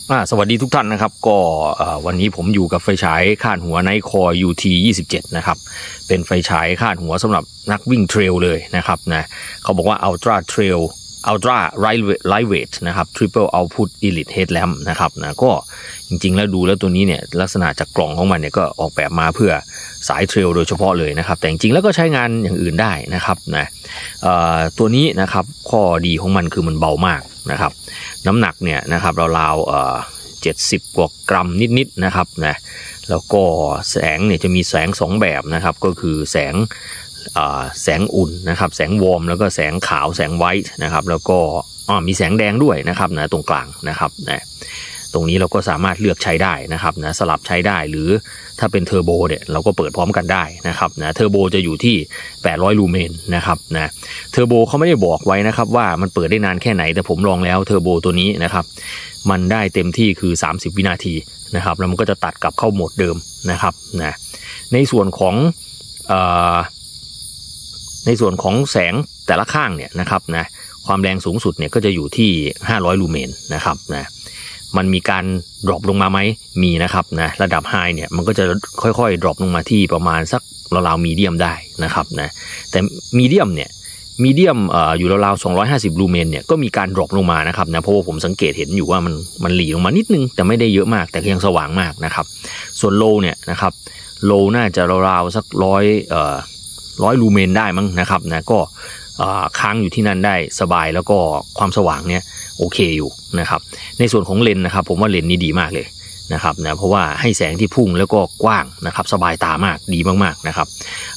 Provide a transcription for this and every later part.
สวัสดีทุกท่านนะครับก็วันนี้ผมอยู่กับไฟฉายคาดหัว Nightcore UT27 นะครับเป็นไฟฉายคาดหัวสำหรับนักวิ่งเทรลเลยนะครับนะเขาบอกว่า Ultra Trail Ultra Lightweight นะครับ Triple Output Elite Headlamp นะครับนะก็จริงๆแล้วดูแล้วตัวนี้เนี่ยลักษณะจากกล่องของมันเนี่ยก็ออกแบบมาเพื่อสายเทรลโดยเฉพาะเลยนะครับแต่จริงๆแล้วก็ใช้งานอย่างอื่นได้นะครับนะตัวนี้นะครับข้อดีของมันคือมันเบามากนะครับน้ำหนักเนี่ยนะครับราวๆ70 กว่ากรัมนิดๆนะครับนะแล้วก็แสงเนี่ยจะมีแสง2แบบนะครับก็คือแสงอุ่นนะครับแสงวอร์มแล้วก็แสงขาวแสงไวท์นะครับแล้วก็มีแสงแดงด้วยนะครับนะตรงกลางนะครับนะตรงนี้เราก็สามารถเลือกใช้ได้นะครับนะสลับใช้ได้หรือถ้าเป็นเทอร์โบเนี่ยเราก็เปิดพร้อมกันได้นะครับนะเทอร์โบจะอยู่ที่800ลูเมนนะครับนะเทอร์โบเขาไม่ได้บอกไว้นะครับว่ามันเปิดได้นานแค่ไหนแต่ผมลองแล้วเทอร์โบตัวนี้นะครับมันได้เต็มที่คือ30วินาทีนะครับแล้วมันก็จะตัดกลับเข้าโหมดเดิมนะครับนะในส่วนของแสงแต่ละข้างเนี่ยนะครับนะความแรงสูงสุดเนี่ยก็จะอยู่ที่500ลูเมนนะครับนะมันมีการดรอปลงมาไหมมีนะครับนะระดับไฮเนี่ยมันก็จะค่อยๆดรอปลงมาที่ประมาณสักราวๆมีเดียมได้นะครับนะแต่มีเดียมอยู่ราวๆ250ลูเมนเนี่ยก็มีการดรอปลงมานะครับนะเพราะว่าผมสังเกตเห็นอยู่ว่ามันหลีลงมานิดนึงแต่ไม่ได้เยอะมากแต่ยังสว่างมากนะครับส่วนโลเนี่ยนะครับโลน่าจะราวๆสัก100ลูเมนได้มั้งนะครับนะก็ค้างอยู่ที่นั่นได้สบายแล้วก็ความสว่างเนี่ยโอเคอยู่นะครับในส่วนของเลนส์นะครับผมว่าเลนส์นี้ดีมากเลยนะครับนะเพราะว่าให้แสงที่พุ่งแล้วก็กว้างนะครับสบายตามากดีมากๆนะครับ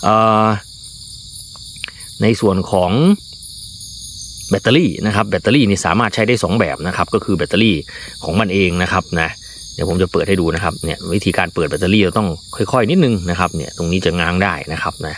ในส่วนของแบตเตอรี่นะครับแบตเตอรี่นี่สามารถใช้ได้2แบบนะครับก็คือแบตเตอรี่ของมันเองนะครับนะเดี๋ยวผมจะเปิดให้ดูนะครับเนี่ยวิธีการเปิดแบตเตอรี่เราต้องค่อยๆนิดนึงนะครับเนี่ยตรงนี้จะง้างได้นะครับนะ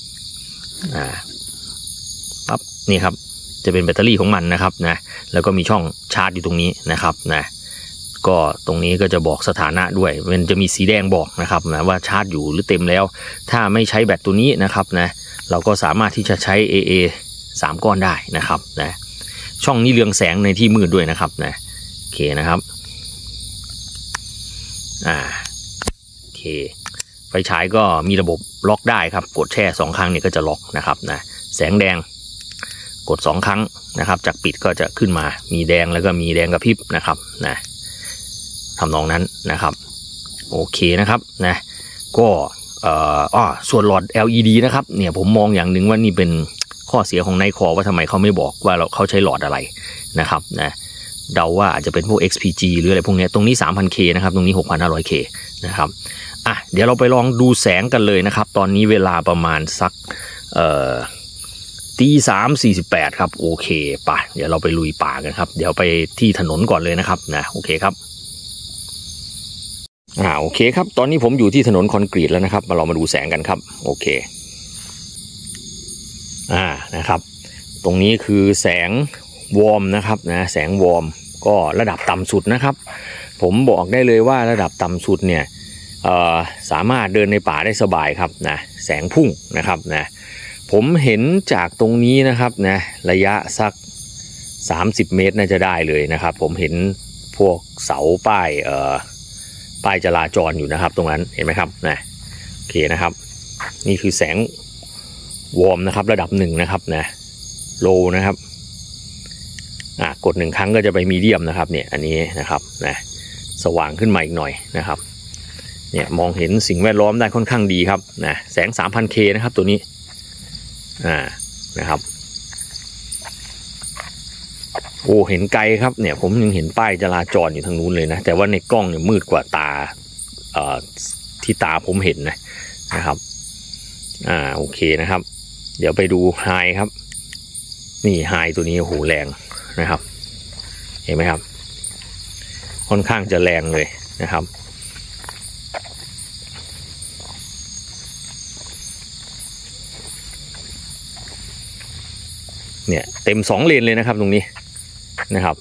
ปั๊บนี่ครับจะเป็นแบตเตอรี่ของมันนะครับนะแล้วก็มีช่องชาร์จอยู่ตรงนี้นะครับนะก็ตรงนี้ก็จะบอกสถานะด้วยมันจะมีสีแดงบอกนะครับนะว่าชาร์จอยู่หรือเต็มแล้วถ้าไม่ใช้แบตตัวนี้นะครับนะเราก็สามารถที่จะใช้ AA 3 ก้อนได้นะครับนะช่องนี้เรืองแสงในที่มืดด้วยนะครับนะโอเคนะครับโอเคไฟฉายก็มีระบบล็อกได้ครับกดแช่2 ครั้งเนี่ยก็จะล็อกนะครับนะแสงแดงกด2 ครั้งนะครับจากปิดก็จะขึ้นมามีแดงแล้วก็มีแดงกระพริบนะครับนะทำนองนั้นนะครับโอเคนะครับนะก็ส่วนหลอด LED นะครับเนี่ยผมมองอย่างหนึ่งว่านี่เป็นข้อเสียของNightcoreว่าทำไมเขาไม่บอกว่าเขาใช้หลอดอะไรนะครับนะเดาว่าอาจจะเป็นพวก XPG หรืออะไรพวกนี้ตรงนี้ 3,000K นะครับตรงนี้ 6,500K นะครับเดี๋ยวเราไปลองดูแสงกันเลยนะครับตอนนี้เวลาประมาณสัก3:48ครับโอเคป่ะเดี๋ยวเราไปลุยป่ากันครับเดี๋ยวไปที่ถนนก่อนเลยนะครับนะโอเคครับโอเคครับตอนนี้ผมอยู่ที่ถนนคอนกรีตแล้วนะครับเรามาดูแสงกันครับโอเคนะครับตรงนี้คือแสงวอร์มนะครับนะแสงวอร์มก็ระดับต่ำสุดนะครับผมบอกได้เลยว่าระดับต่ำสุดเนี่ยสามารถเดินในป่าได้สบายครับนะแสงพุ่งนะครับนะผมเห็นจากตรงนี้นะครับนะระยะสัก30 เมตรน่าจะได้เลยนะครับผมเห็นพวกเสาป้ายจราจรอยู่นะครับตรงนั้นเห็นไหมครับนะโอเคนะครับนี่คือแสงวอร์มนะครับระดับ1นะครับนะโลนะครับกด1 ครั้งก็จะไปมีเดียมนะครับเนี่ยอันนี้นะครับนะสว่างขึ้นมาอีกหน่อยนะครับเนี่ยมองเห็นสิ่งแวดล้อมได้ค่อนข้างดีครับนะแสง 3,000K นะครับตัวนี้นะครับโอ้เห็นไกลครับเนี่ยผมยังเห็นป้ายจราจรอยู่ทางนู้นเลยนะแต่ว่าในกล้องเนี่ยมืดกว่าตาที่ตาผมเห็นนะครับโอเคนะครับเดี๋ยวไปดูไฮครับนี่ไฮตัวนี้โอ้โหแรงนะครับเห็นไหมครับค่อนข้างจะแรงเลยนะครับเนี่ยเต็ม2 เลนเลยนะครับตรงนี้นะครับ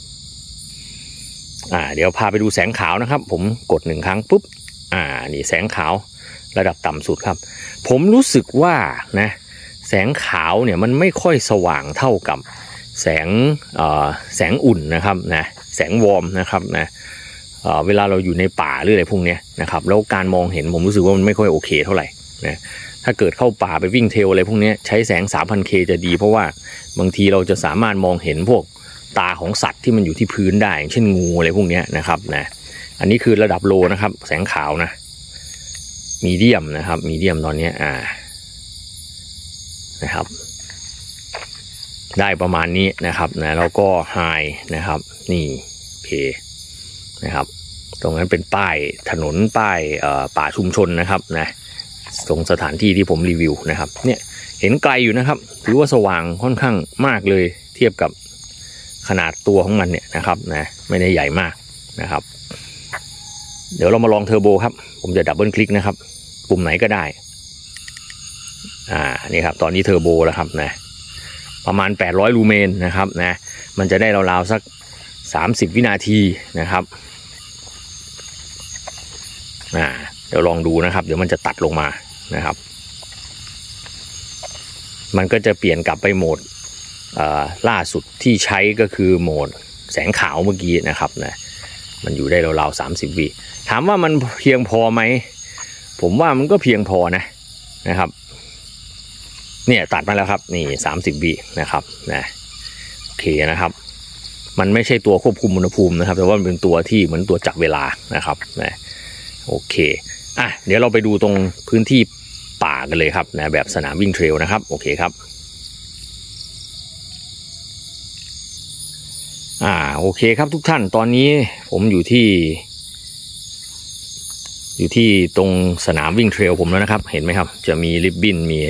เดี๋ยวพาไปดูแสงขาวนะครับผมกด1 ครั้งปุ๊บนี่แสงขาวระดับต่ำสุดครับผมรู้สึกว่านะแสงขาวเนี่ยมันไม่ค่อยสว่างเท่ากับแสงอุ่นนะครับนะแสงวอร์มนะครับนะเวลาเราอยู่ในป่าหรืออะไรพวกนี้นะครับแล้วการมองเห็นผมรู้สึกว่ามันไม่ค่อยโอเคเท่าไหร่นะถ้าเกิดเข้าป่าไปวิ่งเทรลอะไรพวกนี้ใช้แสง 3,000K จะดีเพราะว่าบางทีเราจะสามารถมองเห็นพวกตาของสัตว์ที่มันอยู่ที่พื้นได้เช่นงูอะไรพวกนี้นะครับนะอันนี้คือระดับโลนะครับแสงขาวนะมีเดียมนะครับมีเดียมตอนนี้นะครับได้ประมาณนี้นะครับนะแล้วก็ไฮนะครับนี่เพนะครับตรงนั้นเป็นป้ายถนนป้ายป่าชุมชนนะครับนะตรงสถานที่ที่ผมรีวิวนะครับเนี่ยเห็นไกลอยู่นะครับถือว่าสว่างค่อนข้างมากเลยเทียบกับขนาดตัวของมันเนี่ยนะครับนะไม่ได้ใหญ่มากนะครับเดี๋ยวเรามาลองเทอร์โบครับผมจะดับเบิลคลิกนะครับปุ่มไหนก็ได้นี่ครับตอนนี้เทอร์โบแล้วครับนะประมาณ800ลูเมนนะครับนะมันจะได้ราวๆสัก30วินาทีนะครับเดี๋ยวลองดูนะครับเดี๋ยวมันจะตัดลงมานะครับมันก็จะเปลี่ยนกลับไปโหมดล่าสุดที่ใช้ก็คือโหมดแสงขาวเมื่อกี้นะครับนะมันอยู่ได้ราวๆ30วิถามว่ามันเพียงพอไหมผมว่ามันก็เพียงพอนะครับเนี่ยตัดมาแล้วครับนี่30วินะครับนะโอเคนะครับมันไม่ใช่ตัวควบคุมอุณหภูมินะครับแต่ว่ามันเป็นตัวที่เหมือนตัวจับเวลานะครับนะโอเคเดี๋ยวเราไปดูตรงพื้นที่ป่ากันเลยครับนะแบบสนามวิ่งเทรลนะครับโอเคครับโอเคครับทุกท่านตอนนี้ผมอยู่ที่ตรงสนามวิ่งเทรลผมแล้วนะครับเห็นไหมครับจะมีริบบิ้นมี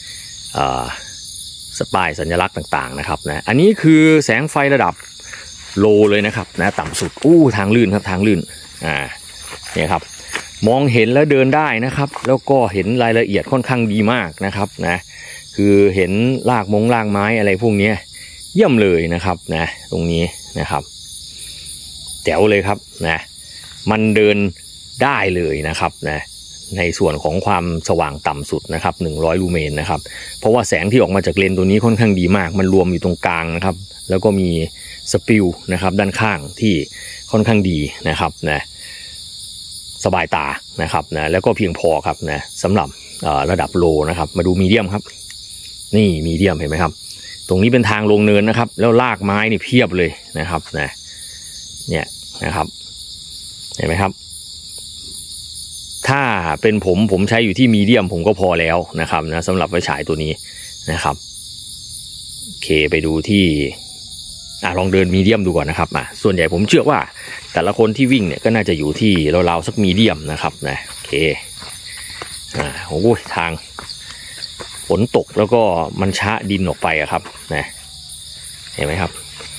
สปายสัญลักษณ์ต่างๆนะครับนะอันนี้คือแสงไฟระดับโลเลยนะครับนะต่ำสุดทางลื่นครับทางลื่นเนี่ยครับมองเห็นแล้วเดินได้นะครับแล้วก็เห็นรายละเอียดค่อนข้างดีมากนะครับนะคือเห็นรากไม้อะไรพวกนี้เยี่ยมเลยนะครับนะตรงนี้นะครับแจ๋วเลยครับนะมันเดินได้เลยนะครับนะในส่วนของความสว่างต่ำสุดนะครับ100ลูเมนนะครับเพราะว่าแสงที่ออกมาจากเลนส์ตัวนี้ค่อนข้างดีมากมันรวมอยู่ตรงกลางนะครับแล้วก็มีสปิลนะครับด้านข้างที่ค่อนข้างดีนะครับนะสบายตานะครับนะแล้วก็เพียงพอครับนะสำหรับระดับโลนะครับมาดูมีเดียมครับนี่มีเดียมเห็นไหมครับตรงนี้เป็นทางลงเนินนะครับแล้วรากไม้นี่เพียบเลยนะครับนะเนี่ยนะครับเห็นไหมครับถ้าเป็นผมใช้อยู่ที่มีเดียมผมก็พอแล้วนะครับนะสำหรับไฟฉายตัวนี้นะครับโอเคไปดูที่ลองเดินมีเดียมดูก่อนนะครับส่วนใหญ่ผมเชื่อว่าแต่ละคนที่วิ่งเนี่ยก็น่าจะอยู่ที่ราวๆสักมีเดียมนะครับนะโอเคโอ้โหทางฝนตกแล้วก็มันชะดินออกไปครับนะเห็นไหมครับ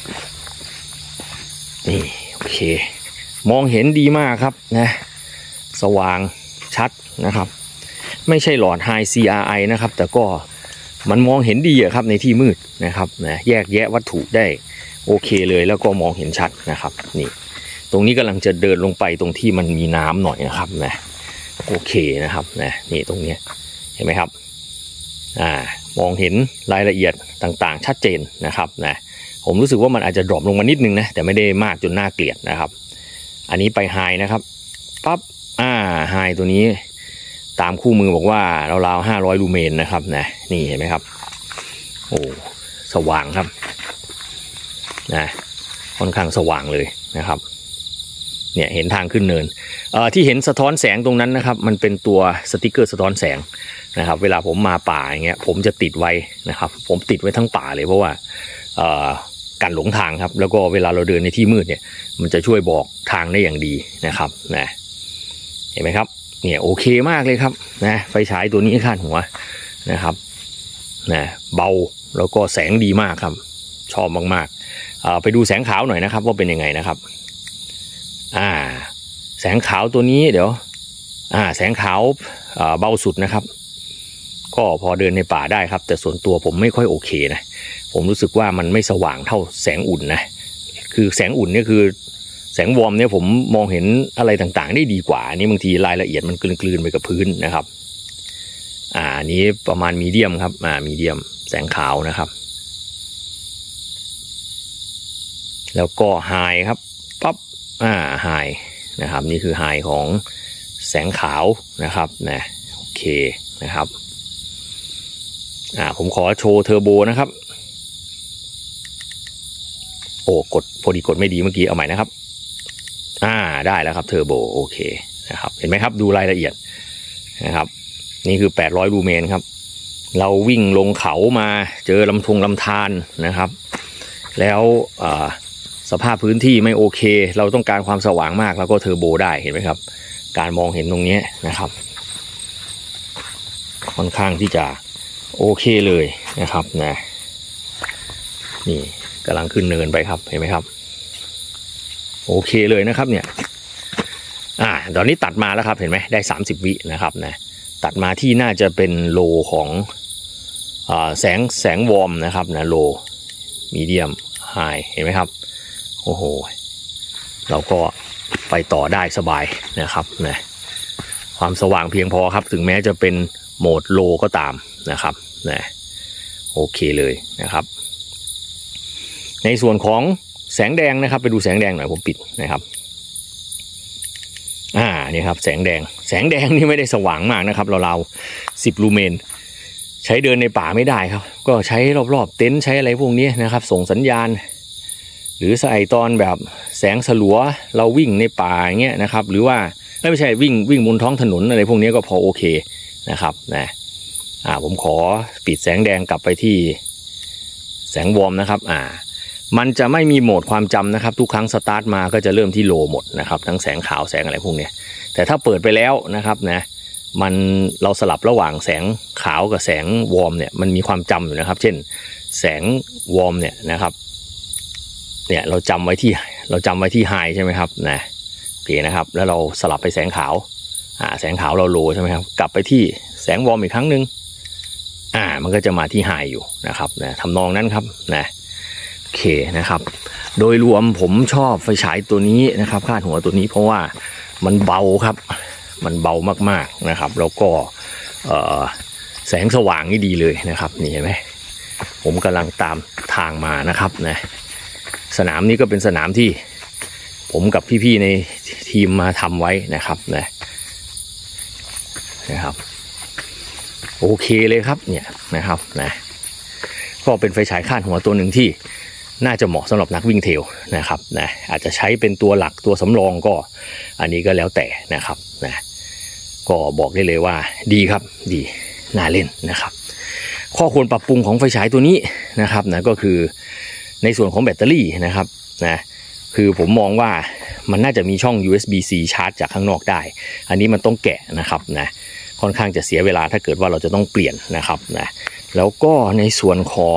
นี่โอเคมองเห็นดีมากครับนะสว่างชัดนะครับไม่ใช่หลอด High CRI นะครับแต่ก็มันมองเห็นดีครับในที่มืดนะครับนะแยกแยะวัตถุได้โอเคเลยแล้วก็มองเห็นชัดนะครับนี่ตรงนี้กำลังจะเดินลงไปตรงที่มันมีน้ำหน่อยนะครับนะโอเคนะครับนะนี่ตรงนี้เห็นไหมครับมองเห็นรายละเอียดต่างๆชัดเจนนะครับนะผมรู้สึกว่ามันอาจจะดรอปลงมานิดนึงนะแต่ไม่ได้มากจนน่าเกลียดนะครับอันนี้ไปไฮนะครับปั๊บไฮตัวนี้ตามคู่มือบอกว่าราวๆ500ลูเมนนะครับนะนี่เห็นไหมครับโอ้สว่างครับนะค่อนข้างสว่างเลยนะครับเนี่ยเห็นทางขึ้นเนินที่เห็นสะท้อนแสงตรงนั้นนะครับมันเป็นตัวสติ๊กเกอร์สะท้อนแสงนะครับเวลาผมมาป่าอย่างเงี้ยผมจะติดไว้นะครับผมติดไว้ทั้งป่าเลยเพราะว่ากันหลงทางครับแล้วก็เวลาเราเดินในที่มืดเนี่ยมันจะช่วยบอกทางได้อย่างดีนะครับนะเห็นไหมครับเนี่ยโอเคมากเลยครับนะไฟฉายตัวนี้คาดหัวนะครับนะเบาแล้วก็แสงดีมากครับชอบมากๆไปดูแสงขาวหน่อยนะครับว่าเป็นยังไงนะครับแสงขาวตัวนี้เดี๋ยวแสงขาวเบาสุดนะครับก็พอเดินในป่าได้ครับแต่ส่วนตัวผมไม่ค่อยโอเคนะผมรู้สึกว่ามันไม่สว่างเท่าแสงอุ่นนะคือแสงอุ่นเนี่ยคือแสงวอร์มเนี่ยผมมองเห็นอะไรต่างๆได้ดีกว่านี่บางทีรายละเอียดมันกลืนไปกับพื้นนะครับอันนี้ประมาณมีเดียมครับมีเดียมแสงขาวนะครับแล้วก็ไฮครับปั๊บไฮนะครับนี่คือไฮของแสงขาวนะครับนะโอเคนะครับผมขอโชว์เทอร์โบนะครับโอ้กดพอดีกดไม่ดีเมื่อกี้เอาใหม่นะครับได้แล้วครับเทอร์โบโอเคนะครับเห็นไหมครับดูรายละเอียดนะครับนี่คือ800ลูเมนครับเราวิ่งลงเขามาเจอลำธารนะครับแล้วสภาพพื้นที่ไม่โอเคเราต้องการความสว่างมากแล้วก็เทอร์โบได้เห็นไหมครับการมองเห็นตรงนี้นะครับค่อนข้างที่จะโอเคเลยนะครับนะนี่กำลังขึ้นเนินไปครับเห็นไหมครับโอเคเลยนะครับเนี่ยตอนนี้ตัดมาแล้วครับเห็นไหมได้30 วินะครับนะตัดมาที่น่าจะเป็นโลของแสงวอร์มนะครับนะโลมีเดียมไฮเห็นไหมครับโอ้โหเราก็ไปต่อได้สบายนะครับนะความสว่างเพียงพอครับถึงแม้จะเป็นโหมดโลก็ตามนะครับนะโอเคเลยนะครับในส่วนของแสงแดงนะครับไปดูแสงแดงหน่อยผมปิดนะครับนี่ครับแสงแดงนี่ไม่ได้สว่างมากนะครับเรา10ลูเมนใช้เดินในป่าไม่ได้ครับก็ใช้รอบๆเต็นท์ใช้อะไรพวกนี้นะครับส่งสัญญาณหรือใส่ตอนแบบแสงสลัวเราวิ่งในป่าอย่างเงี้ยนะครับหรือว่าไม่ใช่วิ่งบนท้องถนนอะไรพวกนี้ก็พอโอเคนะครับนะผมขอปิดแสงแดงกลับไปที่แสงวอร์มนะครับมันจะไม่มีโหมดความจำนะครับทุกครั้งสตาร์ทมาก็จะเริ่มที่โลหมดนะครับทั้งแสงขาวแสงอะไรพวกนี้แต่ถ้าเปิดไปแล้วนะครับนะเราสลับระหว่างแสงขาวกับแสงวอร์มเนี่ยมันมีความจำอยู่นะครับเช่นแสงวอร์มเนี่ยนะครับเนี่ยเราจำไว้ที่ไฮใช่ไหมครับนะโอเคนะครับแล้วเราสลับไปแสงขาวแสงขาวเราโลใช่ไหมครับกลับไปที่แสงวอร์มอีกครั้งหนึ่งมันก็จะมาที่ไฮอยู่นะครับนะทำนองนั้นครับนะโอเคนะครับโดยรวมผมชอบไฟฉายตัวนี้นะครับคาดหัวตัวนี้เพราะว่ามันเบาครับมันเบามากๆนะครับแล้วก็แสงสว่างนี่ดีเลยนะครับนี่เห็นไหมผมกำลังตามทางมานะครับนะสนามนี้ก็เป็นสนามที่ผมกับพี่ๆในทีมมาทำไว้นะครับนะครับโอเคเลยครับเนี่ยนะครับนะก็เป็นไฟฉายคาดหัวตัวหนึ่งที่น่าจะเหมาะสำหรับนักวิ่งเทรลนะครับนะอาจจะใช้เป็นตัวหลักตัวสำรองก็อันนี้ก็แล้วแต่นะครับนะก็บอกได้เลยว่าดีครับดีน่าเล่นนะครับข้อควรปรับปรุงของไฟฉายตัวนี้นะครับนะก็คือในส่วนของแบตเตอรี่นะครับนะคือผมมองว่ามันน่าจะมีช่อง USB-C ชาร์จจากข้างนอกได้อันนี้มันต้องแกะนะครับนะค่อนข้างจะเสียเวลาถ้าเกิดว่าเราจะต้องเปลี่ยนนะครับนะแล้วก็ในส่วนของ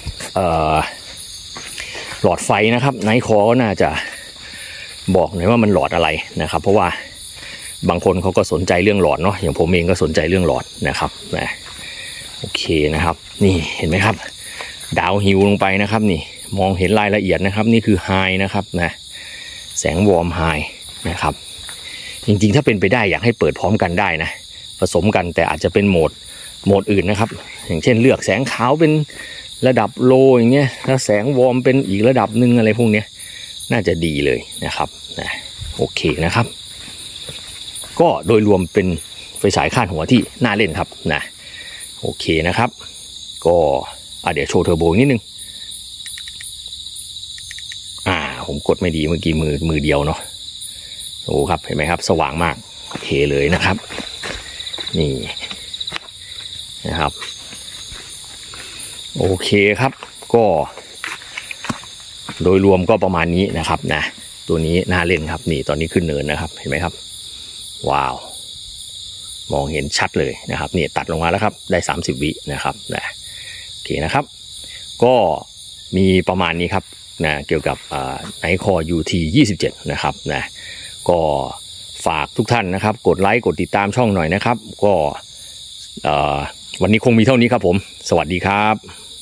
หลอดไฟนะครับไนท์คอน่าจะบอกหน่อยว่ามันหลอดอะไรนะครับเพราะว่าบางคนเขาก็สนใจเรื่องหลอดเนาะอย่างผมเองก็สนใจเรื่องหลอดนะครับนะโอเคนะครับนี่เห็นไหมครับดาวฮิวลงไปนะครับนี่มองเห็นรายละเอียดนะครับนี่คือไฮนะครับนะแสงวอร์มไฮนะครับจริงๆถ้าเป็นไปได้อยากให้เปิดพร้อมกันได้นะผสมกันแต่อาจจะเป็นโหมดอื่นนะครับอย่างเช่นเลือกแสงขาวเป็นระดับโลอย่างเงี้ยแล้วแสงวอร์มเป็นอีกระดับหนึ่งอะไรพวกนี้น่าจะดีเลยนะครับนะโอเคนะครับก็โดยรวมเป็นไฟฉายคาดหัวที่น่าเล่นครับนะโอเคนะครับก็เดี๋ยวโชว์เทอร์โบนิดนึงผมกดไม่ดีเมื่อกี้มือเดียวเนาะโอ้ครับเห็นไหมครับสว่างมากโอเคเลยนะครับนี่นะครับโอเคครับก็โดยรวมก็ประมาณนี้นะครับนะตัวนี้น่าเล่นครับนี่ตอนนี้ขึ้นเนินนะครับเห็นไหมครับว้าวมองเห็นชัดเลยนะครับนี่ตัดลงมาแล้วครับได้30 วินะครับนะโอเคนะครับก็มีประมาณนี้ครับนะเกี่ยวกับไนท์คอ UT 27นะครับนะก็ฝากทุกท่านนะครับกดไลค์กดติดตามช่องหน่อยนะครับก็วันนี้คงมีเท่านี้ครับผมสวัสดีครับ